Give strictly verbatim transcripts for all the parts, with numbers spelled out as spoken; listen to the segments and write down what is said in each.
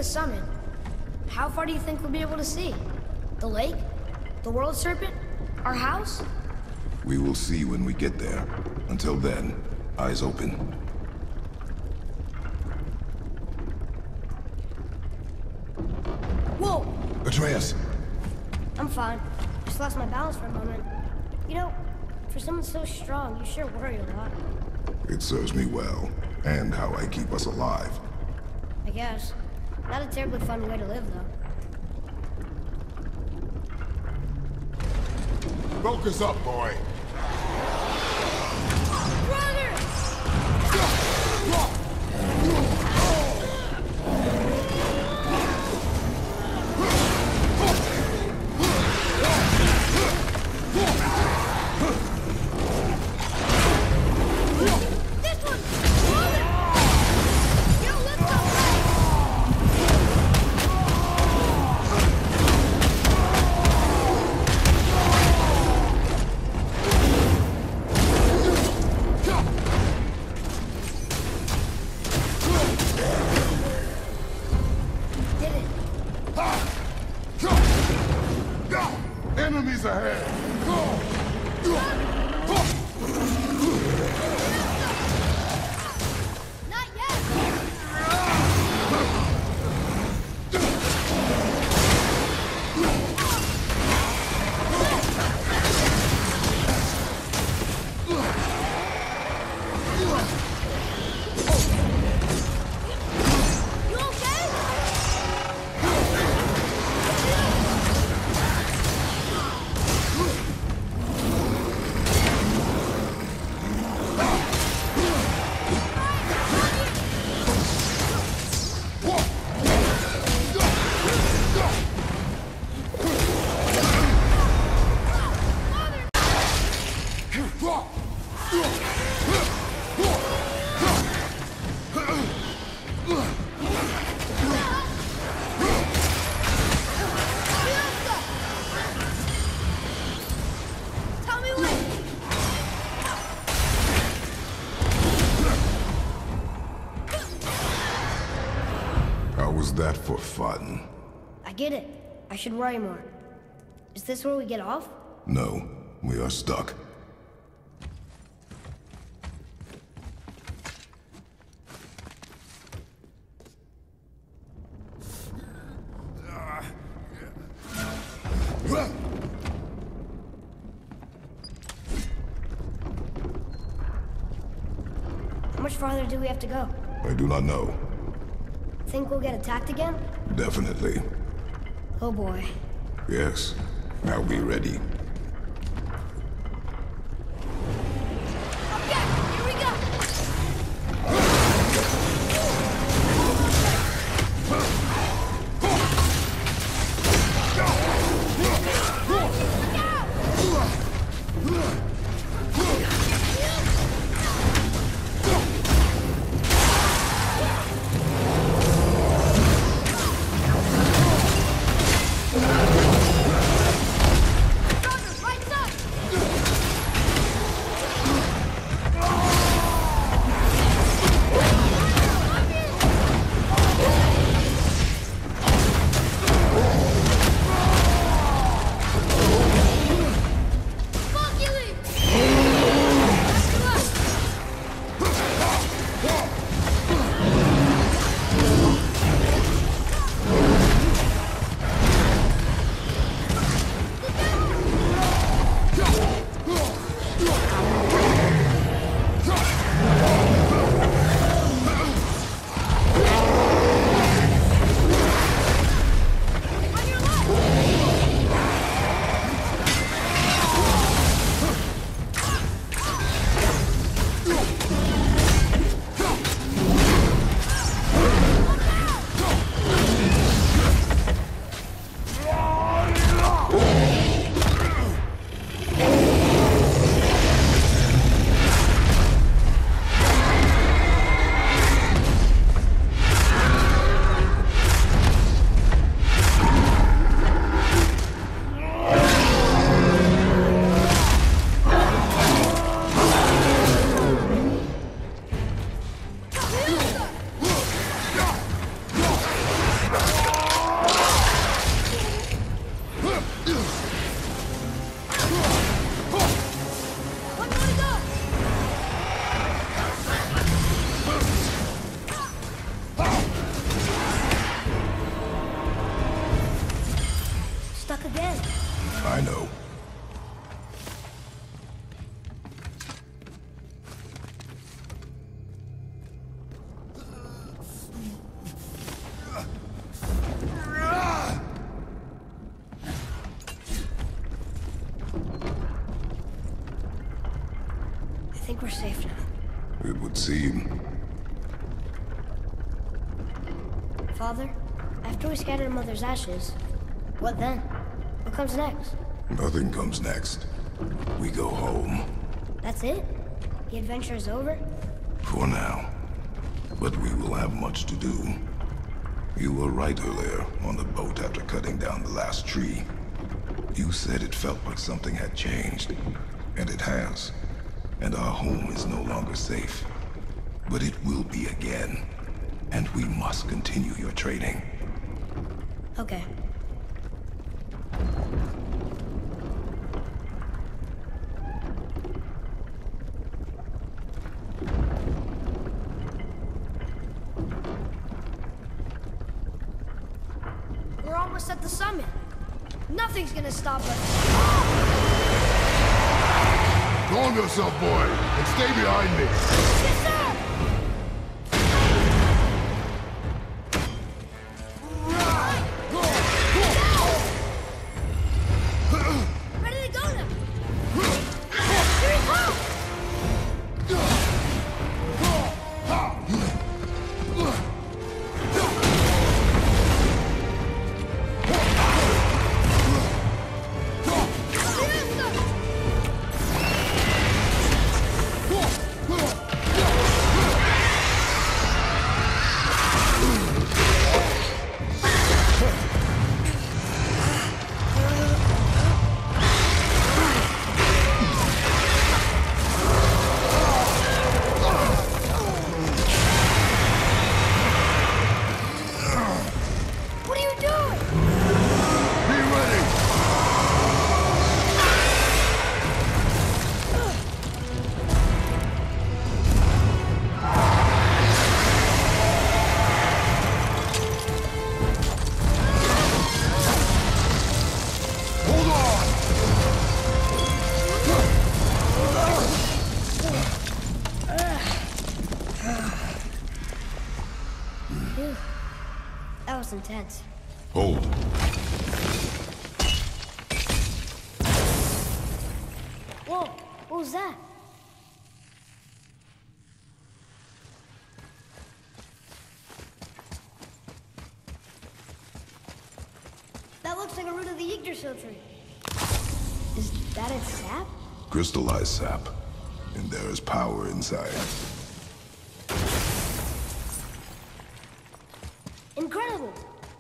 the summit, how far do you think we'll be able to see? The lake? The world serpent? Our house? We will see when we get there. Until then, eyes open. Whoa! Atreus! I'm fine. Just lost my balance for a moment. You know, for someone so strong, you sure worry a lot. It serves me well, and how I keep us alive. I guess. Not a terribly fun way to live, though. Focus up, boy. Brother! This one! Brother! Yo, let's go! Enemies ahead! Not yet! You okay? Tell me when! How was that for fun? I get it. I should worry more. Is this where we get off? No, we are stuck. How much farther do we have to go? I do not know. Think we'll get attacked again? Definitely. Oh boy. Yes. Now be ready. Okay, here we go! Brother! think we're safe now. It would seem. Father, after we scatter Mother's ashes, what then? What comes next? Nothing comes next. We go home. That's it? The adventure is over? For now. But we will have much to do. You were right earlier on the boat after cutting down the last tree. You said it felt like something had changed. And it has. And our home is no longer safe. But it will be again. And we must continue your training. Okay. We're almost at the summit. Nothing's gonna stop us. Calm yourself, boy, and stay behind me. Yes, sir! Ready to go now! Here he comes! What are you doing? Be ready. Hold on. Phew. That was intense. Hold. Whoa, what was that? That looks like a root of the Yggdrasil tree. Is that its sap? Crystallized sap. And there is power inside. Incredible!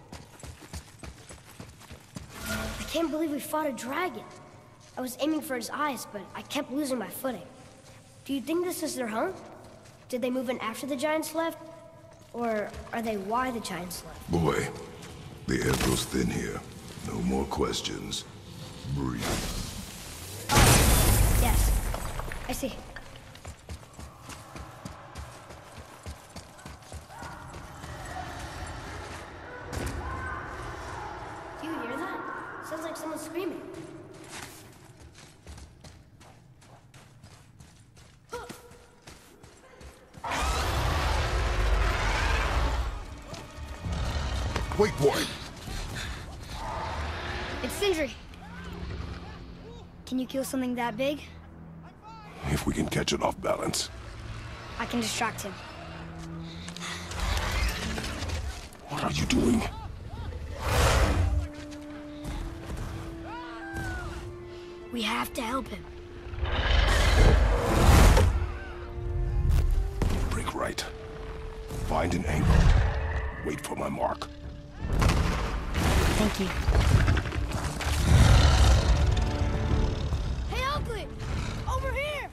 I can't believe we fought a dragon. I was aiming for his eyes, but I kept losing my footing. Do you think this is their home? Did they move in after the giants left? Or are they why the giants left? Boy, the air goes thin here. No more questions. Breathe. Yes, I see. Do you hear that? Sounds like someone screaming. Wait, boy. It's Sindri. Can you kill something that big? If we can catch it off balance. I can distract him. What are you doing? We have to help him. Break right. Find an angle. Wait for my mark. Thank you. Hey, Ugly! Over here!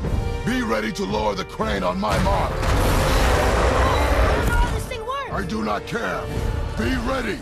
Be ready to lower the crane on my mark. I don't know how this thing works! I do not care. Be ready.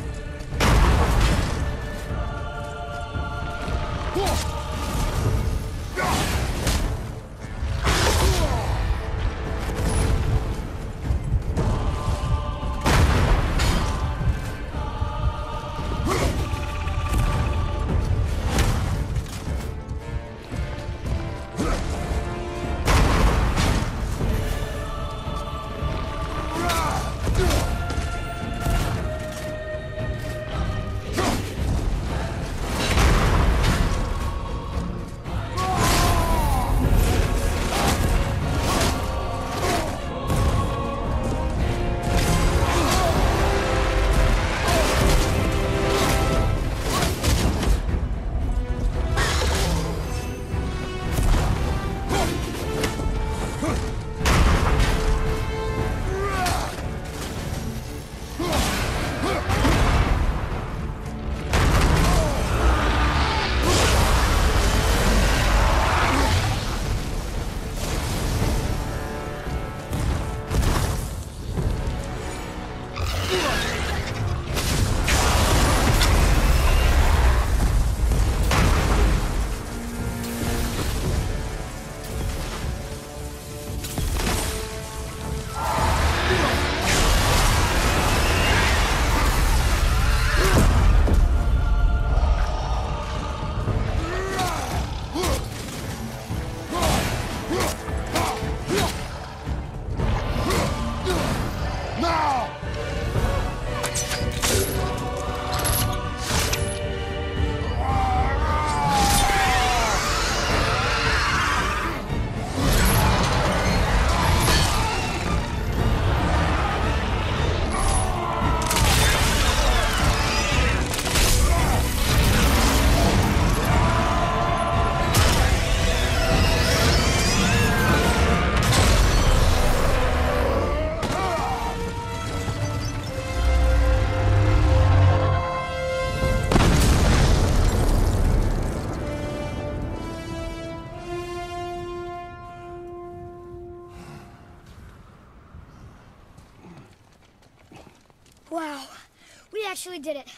Wow, we actually did it.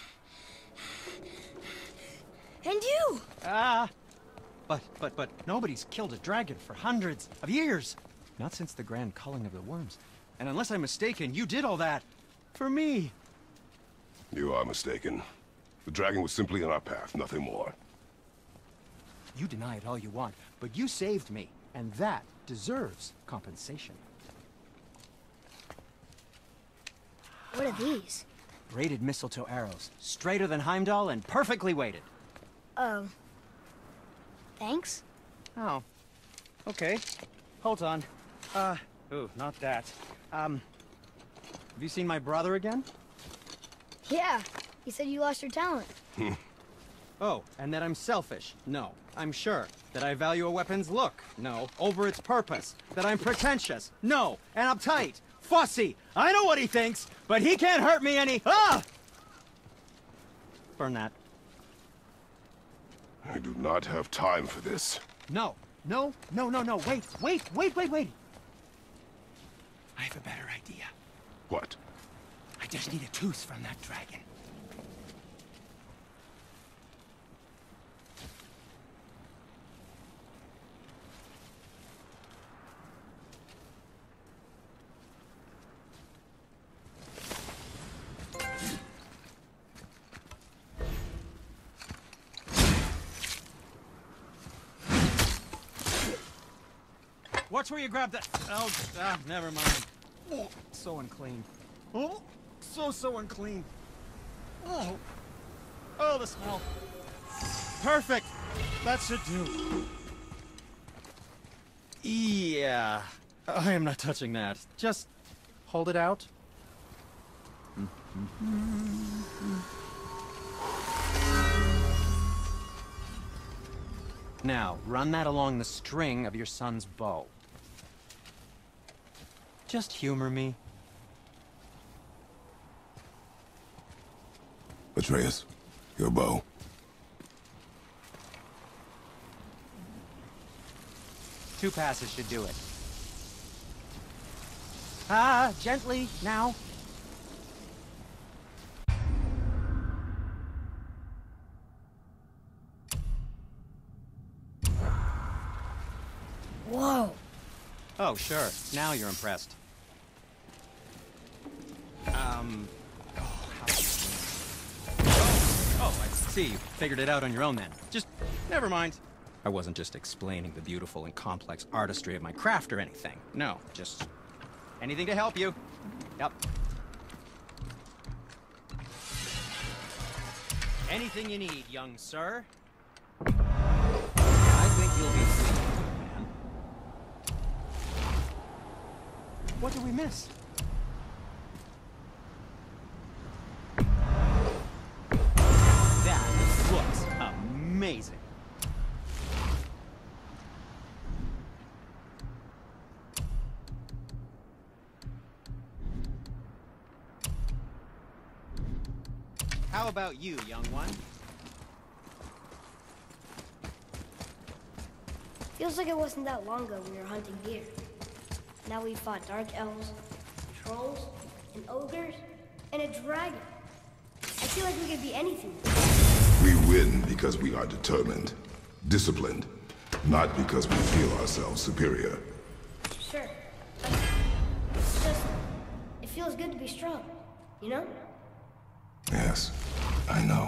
And you! Ah, but, but, but nobody's killed a dragon for hundreds of years. Not since the grand culling of the worms. And unless I'm mistaken, you did all that for me. You are mistaken. The dragon was simply in our path, nothing more. You deny it all you want, but you saved me, and that deserves compensation. What are these? Braided mistletoe arrows, straighter than Heimdall and perfectly weighted. Oh. Thanks? Oh. Okay. Hold on. Uh, ooh, not that. Um, have you seen my brother again? Yeah, he said you lost your talent. Oh, and that I'm selfish? No, I'm sure. That I value a weapon's look? No, over its purpose. That I'm pretentious? No, and uptight. Fussy! I know what he thinks, but he can't hurt me any- Ah! Burn that. I do not have time for this. No, no, no, no, no, wait, wait, wait, wait, wait! I have a better idea. What? I just need a tooth from that dragon. Watch where you grab that. Oh, ah, never mind. Oh, so unclean. Oh, so, so unclean. Oh, oh, the smell. Perfect. That should do. Yeah. I am not touching that. Just hold it out. Now, run that along the string of your son's bow. Just humor me. Atreus, your bow. Two passes should do it. Ah, gently, now. Whoa. Oh, sure. Now you're impressed. Um... Oh, how... oh, oh, I see. You figured it out on your own then. Just... never mind. I wasn't just explaining the beautiful and complex artistry of my craft or anything. No, just... anything to help you. Yep. Anything you need, young sir. I think you'll be pleased, man. What did we miss? That looks amazing. How about you, young one? Feels like it wasn't that long ago we were hunting deer. Now we fought dark elves, trolls, and ogres, and a dragon. I feel like we could be anything. We win because we are determined, disciplined, not because we feel ourselves superior. Sure. But it's just, it feels good to be strong, you know? Yes, I know.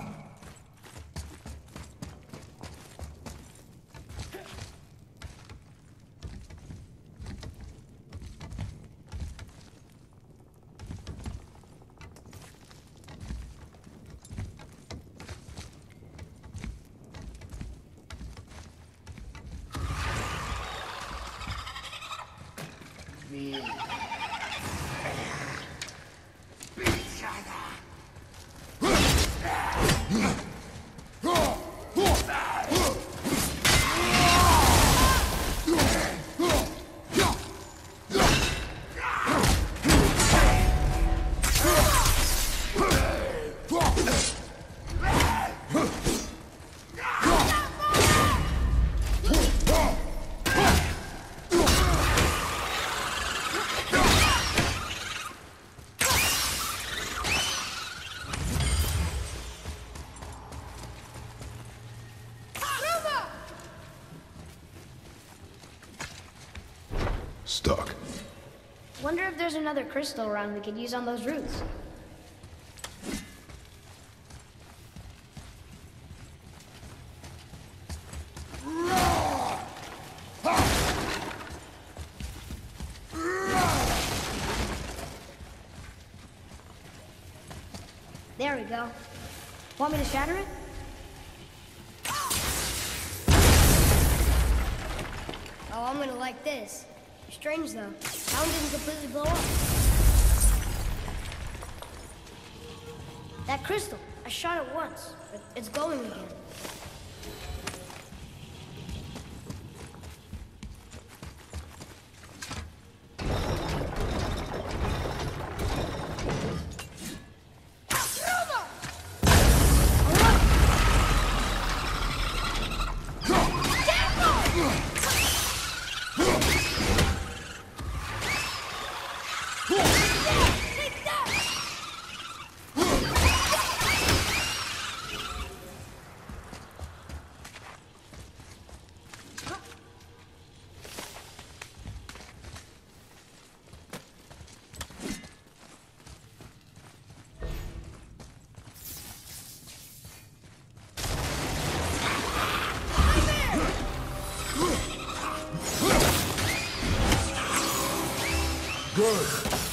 Stuck. Wonder if there's another crystal around we could use on those roots. There we go. Want me to shatter it? Oh, I'm gonna like this. Strange though. Sound didn't completely blow up. That crystal, I shot it once, but it's going again. Good.